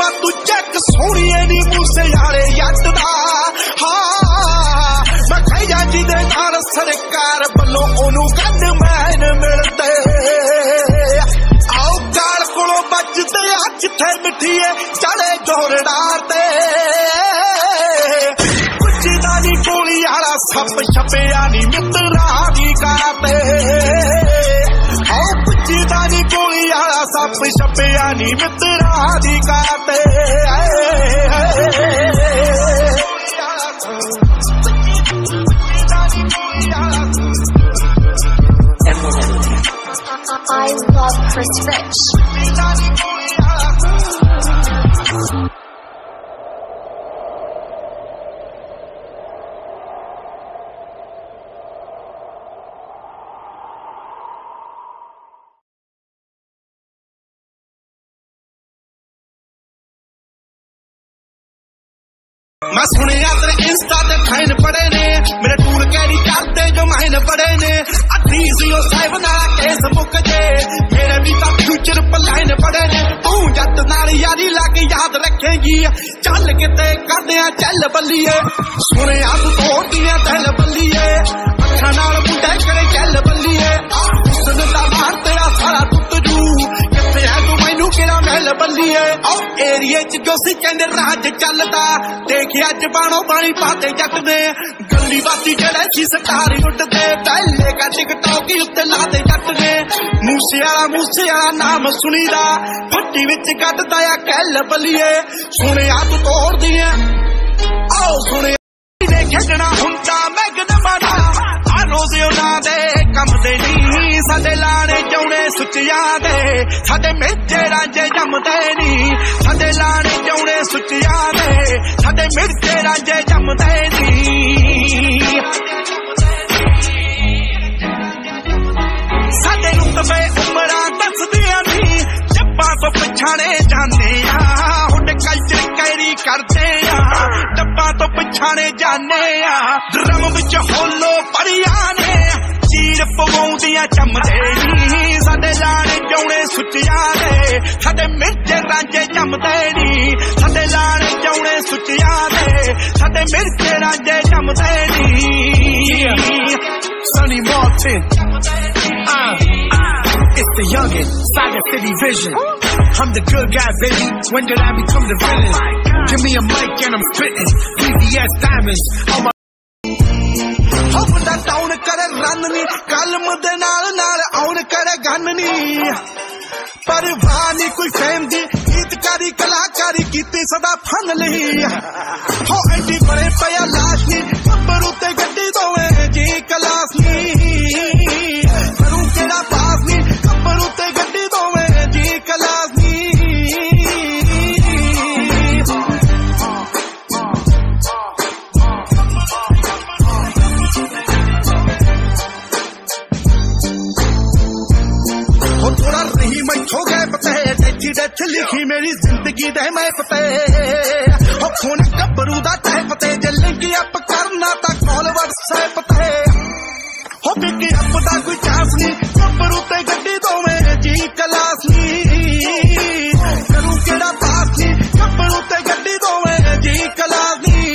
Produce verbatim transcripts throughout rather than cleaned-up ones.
दा तू चेक सोहणीए नी मूसे यारे जट दा हाँ मैं कहिया जिदे नाल सरकार वल्लों ओनू गंढ मैन मिलदे आओ गाल कोलों बचदे अज थे मिठीए चढ़े जोरड़ा ते गोली आला सप छपिया नी मित्रा दी काते आओ पुछदा नी गोली आला सप छपिया नी मित्रा दी काते I love Chris Rich. मैं सुनिया तेरे इंस्टा ते फाइन पड़े ने मेरे टूर कैरी करते जो माइन पड़े ने अधीजियो साहिब ना केस मुक जे मेरे भी तो फ्यूचर प्लान पड़े ने तू जट नाल यारी लाके याद रखेगी चल किते करदे आ चल बल्लीए सुनिया तू तोड़दियां दिल बल्लीए अखां नाल मुंडे करे चल बल्लीए हुस्न दा मार तेरा सारा टुट जू किथे है तू मैनू केड़ा महल बल्लीए ओ एरिया च जो सी कहंदे राज चलदा देखिया अज बाणो बाणी पाते जट दे गली बाती जड़े सी सटारी उठदे पहले का टिकटॉक उत्ते लाते जट दे मूसे वाला मूसे वाला नाम सुनीदा फट्टी विच कटदा आ कहल बल्लीए सुनिया तू तोड़दी ऐ आओ सुने ने खेडना हुंदा मैगन माना आ रोज़ उना दे कम दे नी साडे लाणे जौने सुचिया दे साडे मिर्चे रांझे जमदे नी साडे लाणे जौने सुचिया दे साडे मिर्चे रांझे जमदे नी साडे रुतबे उमरां दसदियां नी जब्बां तो पछाणे जाने आ हुण कल्चर कैरी करदे आ डब्बां तो पछाणे जाने आ ड्रम विच होलो पड़ियां ने चीर पवाउंदियां चमदे नी साडे लाणे जौने सुचिया दे साडे मिर्चे रांझे जमदे नी साडे लाणे जौने सुचिया दे साडे मिर्चे रांझे जमदे नी Sonny Martin uh, it's the youngin' Saga City Vision I'm the good guy baby when did I become the villain give me a mic and I'm spittin' V V S diamonds on my हो बंदा town करे run नी कलम दे नाल नाल आउण करे gun नी परवाह नी कोई fame दी गीतकारी कलाकारी कीती सदा फन ली हो एडी बड़े पया लाश नी नंबर उते गड्डी दोवे जी कलास नी करूं केड़ा पास नी नंबर उते गड्डी दोवे जी कलास नी थोड़ा रही मैं खो गए पते डेथी डेथ लिखी मेरी जिंदगी दे मैं पते हो खून गब्बरू दा तह पते जे लिंक अप करना ता कॉल व्हाट्सएप ते हो बिकी अप दा कोई चांस नहीं गब्बरू ते गड्डी दोवे जी कलास नी करूं केड़ा पास नी गब्बरू ते गड्डी दोवे जी कलास नी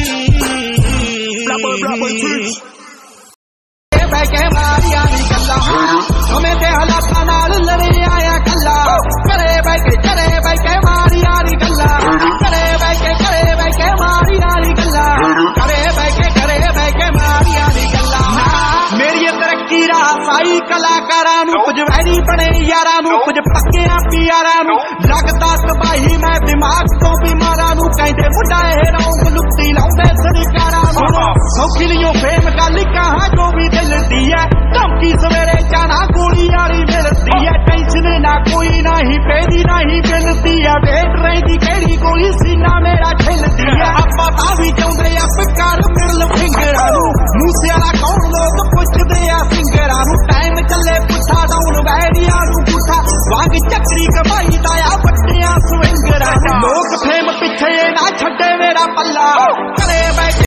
ब्ला ब्ला ब्ला बैके मारिया नी गल्ला हमें ते हालातां नाल लड़े आया कल्ला करे बैके करे बैके मारिया नी गल्ला करे बैके करे बैके मारिया नी गल्ला करे बैके करे बैके मारिया नी गल्ला मेरी तरक्की राह पाई कलाकारां नूं कुछ वैरी बने यारां नूं कुछ पक्कियां पियारां नूं लगदा तबाही मैं दिमाग तो बीमारां नूं कहंदे मुंडा ए रौंग लुੱਟੀ लाउंदे सरकारां नूं सौखी लियो फेम गल कहां जो भी दिल दी है धमकी सवेरे जाना गोली वाली मिलती है टेंशन ना कोई ना ही पेदी ना ही मिलती है वेट रही केड़ी गोली सीना मेरा खिलती है आप पता भी चाहते अप कर मिल फिंगरां नूं मूसे वाला कौन लोग पुछदे आ फिंगरां नूं टाइम चले पुठा डाउन वैरिया नूं पुठा वांग चक्री कमाई दा आ वड्डियां स्विंगरां लोग